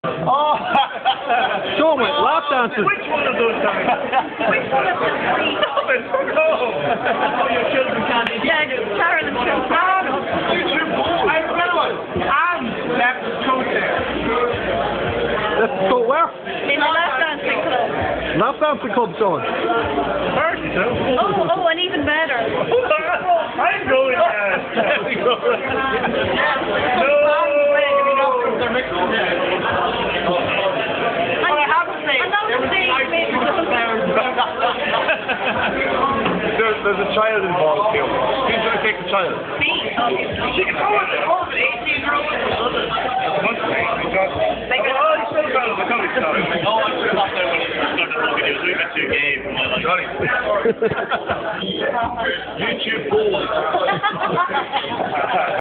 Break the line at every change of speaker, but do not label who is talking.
Oh!
Show him it, lap dancing.
Which one of those guys? Which one of the three? No! Oh, your children can't.
Yeah, Carol and Phil.
I'm and left coat there.
Let's go where?
In the lap dancing club.
Lap dancing club, Sean.
Oh, and even better.
I'm going there. There's a child involved here. Who's going to take the child?
Me.
She can throw it over the 18-year-old. Oh, he's still got it. I'm sure he's got it. Oh, I'm sure he's got it when he started looking at you. So he met you a game. Johnny.